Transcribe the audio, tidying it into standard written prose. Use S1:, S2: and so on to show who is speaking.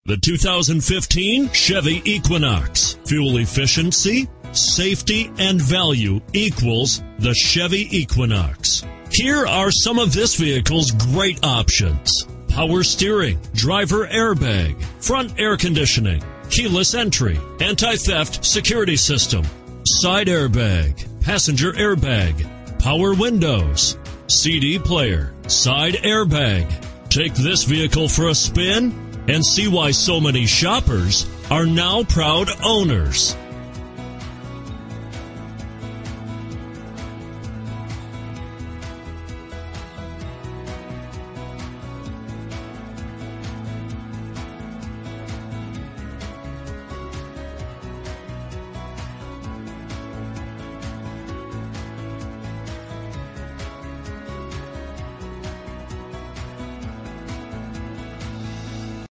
S1: The 2015 Chevy Equinox. Fuel efficiency, safety, and value equals the Chevy Equinox. Here are some of this vehicle's great options: power steering, driver airbag, front air conditioning, keyless entry, anti-theft security system, side airbag, passenger airbag, power windows, CD player, side airbag. Take this vehicle for a spin and see why so many shoppers are now proud owners.